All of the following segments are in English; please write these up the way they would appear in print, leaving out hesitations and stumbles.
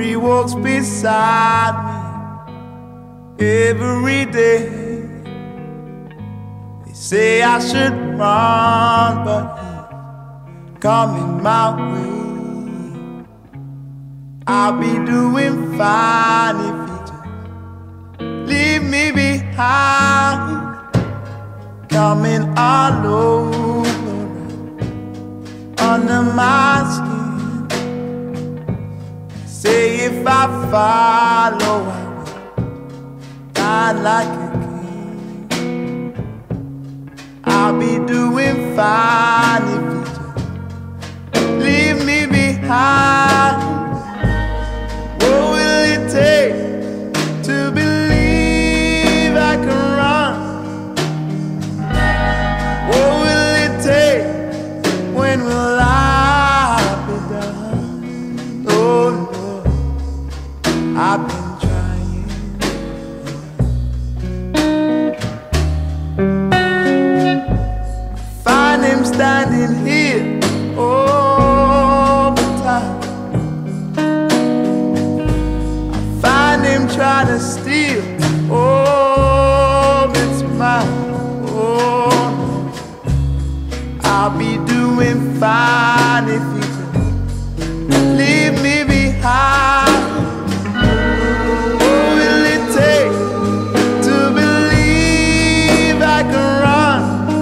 He walks beside me every day. They say I should run, but he's coming my way. I'll be doing fine if he just leave me behind. Coming all over under my skin. Say if I follow, I will die like a king. I'll be doing fine if you just leave me behind. What will it take to believe I can run? What will it take? When will I be done? Oh Lord, I've been trying. Find him standing here all the time. I find him trying to steal all that's mine. Oh, I'll be doing fine if you just leave me behind. What will it take to believe I can run?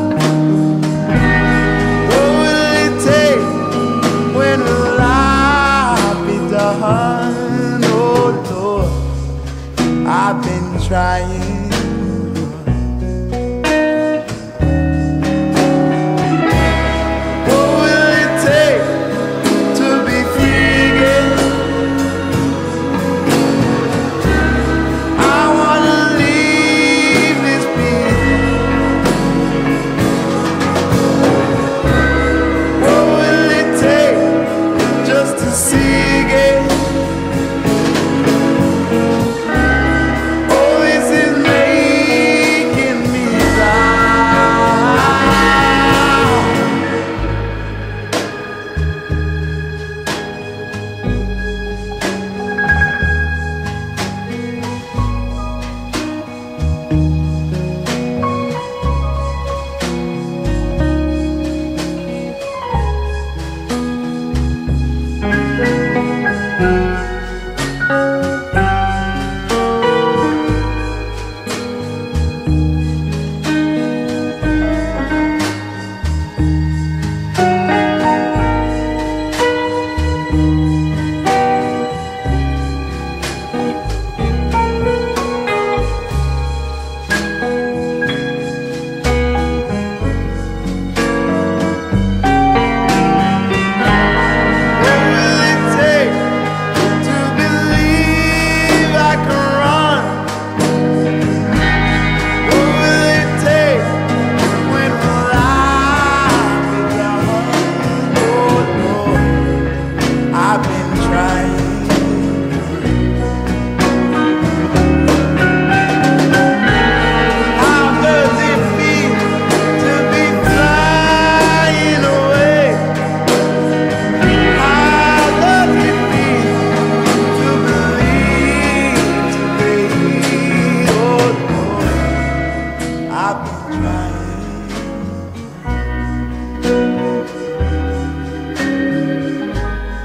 What will it take? When will I be done? Oh Lord, I've been trying.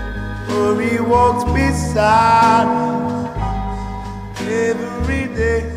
He walks beside me every day.